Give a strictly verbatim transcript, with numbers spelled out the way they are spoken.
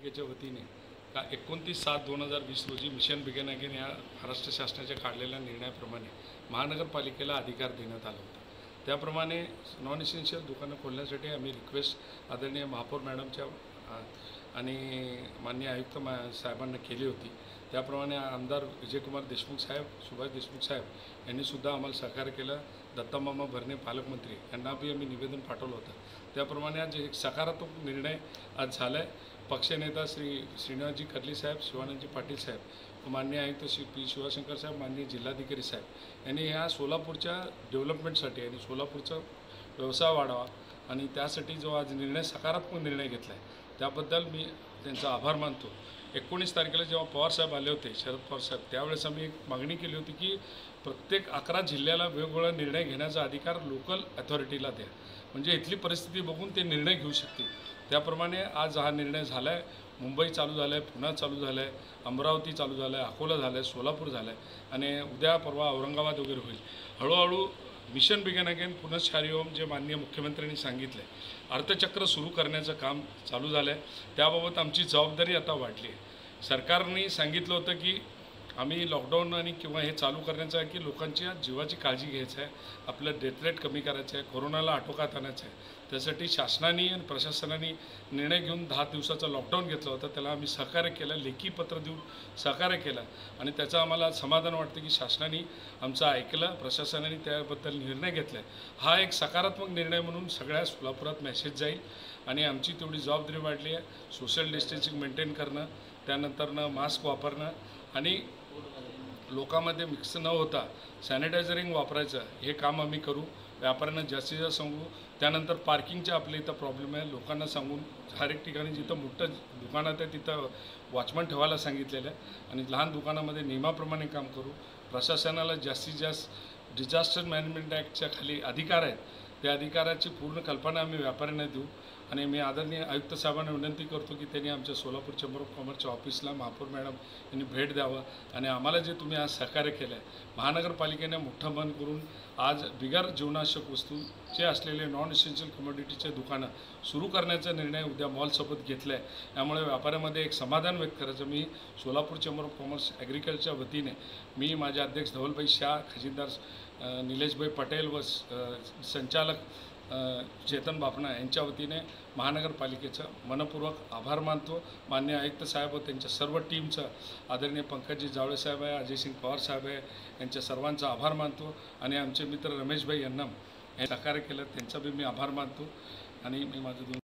पालिकेच्या वतीने का एकोणतीस सात दोन हजार वीस रोजी मिशन बिगेन अगेन या महाराष्ट्र शासनाच्या काढलेल्या निर्णयाप्रमाणे महानगरपालिकेला अधिकार देण्यात आला होता। त्याप्रमाणे नॉन इसेन्शियल दुकानं खोलण्यासाठी आम्ही रिक्वेस्ट आदरणीय महापौर मॅडमच्या आणि माननीय आयुक्त मा साहेबांना केली होती। त्याप्रमाणे आमदार विजयकुमार देशमुख साहेब, सुभाष देशमुख साहेब यांनीसुद्धा आम्हाला सहकार्य केलं। दत्तामामा भरणे पालकमंत्री यांना बी आम्ही निवेदन पाठवलं होतं। त्याप्रमाणे आज एक सकारात्मक निर्णय आज झाला आहे। पक्षनेता श्री श्रीनिवासजी कर्ली साहेब, शिवानंदजी पाटील साहेब, माननीय आयुक्त श्री पी शिवशंकर साहेब, माननीय जिल्हाधिकारी साहेब यांनी ह्या सोलापूरच्या डेव्हलपमेंटसाठी आणि सोलापूरचा व्यवसाय वाढावा आणि त्यासाठी जो आज निर्णय सकारात्मक निर्णय घेतला आहे त्याबद्दल मी त्यांचा आभार मानतो। एकोणीस तारखेला जेव्हा पवारसाहेब आले होते, शरद पवारसाहेब, त्यावेळेस आम्ही एक मागणी केली होती की प्रत्येक अकरा जिल्ह्याला वेगवेगळा निर्णय घेण्याचा अधिकार लोकल अथॉरिटीला द्या, म्हणजे इथली परिस्थिती बघून ते निर्णय घेऊ शकतील। त्याप्रमाणे आज हा निर्णय झाला आहे। मुंबई चालू झालं आहे, पुणे चालू झालं आहे, अमरावती चालू झालं आहे, अकोला झालं आहे, सोलापूर झालं आहे आणि उद्या परवा औरंगाबाद वगैरे होईल। हळूहळू मिशन बिगेन अगेन पुनश्चारी ओम जे माननीय मुख्यमंत्र्यांनी सांगितलं आहे, अर्थचक्र सुरू करण्याचं काम चालू झालं आहे। त्याबाबत आमची जबाबदारी आता वाढली आहे। सरकारने सांगितलं होतं की आम्ही लॉकडाऊन आणि किंवा हे चालू करण्याचं आहे की लोकांच्या जीवाची काळजी घ्यायचं आहे, आपलं डेथ रेट कमी करायचं आहे, कोरोनाला आटोक्यात आणायचं आहे। त्यासाठी शासनाने आणि प्रशासनाने निर्णय घेऊन दहा दिवसाचा लॉकडाऊन घेतला होता। त्याला आम्ही सहकार्य केलं, लेखी पत्र देऊन सहकार्य केलं आणि त्याचं आम्हाला समाधान वाटतं की शासनाने आमचं ऐकलं, प्रशासनाने त्याबद्दल निर्णय घेतला आहे। हा एक सकारात्मक निर्णय म्हणून सगळ्या सोलापुरात मेसेज जाईल आणि आमची तेवढी जबाबदारी वाढली आहे। सोशल डिस्टन्सिंग मेंटेन करणं, त्यानंतरनं मास्क वापरणं आणि लोकांमध्ये मिक्स न होता सॅनिटायझरिंग वापरायचं हे काम आम्ही करू। व्यापाऱ्यांना जास्तीत जास्त सांगू। त्यानंतर पार्किंगचे आपल्या इथं प्रॉब्लेम आहे, लोकांना सांगून हर एक ठिकाणी जिथं मोठं दुकानात आहे तिथं वॉचमन ठेवायला सांगितलेलं आहे आणि लहान दुकानामध्ये नियमाप्रमाणे काम करू। प्रशासनाला जास्तीत जास्त डिझास्टर मॅनेजमेंट ॲक्टच्या खाली अधिकार आहेत, त्या अधिकाराची पूर्ण कल्पना आम्ही व्यापाऱ्यांना देऊ आणि मी आदरणीय आयुक्त साहेबांना विनंती करतो की त्यांनी आमच्या सोलापूर चेंबर ऑफ कॉमर्सच्या ऑफिसला महापौर मॅडम यांनी भेट द्यावं आणि आम्हाला जे तुम्ही आज सहकार्य केलं आहे, महानगरपालिकेने मोठं मन करून आज बिगर जीवनावश्यक वस्तूचे असलेले नॉन इसेन्शियल कमोडिटीचे दुकानं सुरू करण्याचा निर्णय उद्या मॉलसोबत घेतला आहे। त्यामुळे व्यापाऱ्यामध्ये एक समाधान व्यक्त करायचं मी सोलापूर चेंबर ऑफ कॉमर्स ॲग्रिकल्चरच्या वतीने मी माझे अध्यक्ष धवलभाई शाह, खजिनदार निलेशभाई पटेल व संचालक चेतन बापना यांच्या वतीने महानगरपालिकेचं मनपूर्वक आभार मानतो। माननीय आयुक्त साहेब व त्यांच्या सर्व टीमचं, आदरणीय पंकजी जावळे साहेब आहे, अजय सिंग पवार साहेब आहे, यांच्या सर्वांचा आभार मानतो आणि आमचे मित्र रमेशभाई यांना हे सहकार्य केलं त्यांचा बी मी आभार मानतो आणि मी माझं दोन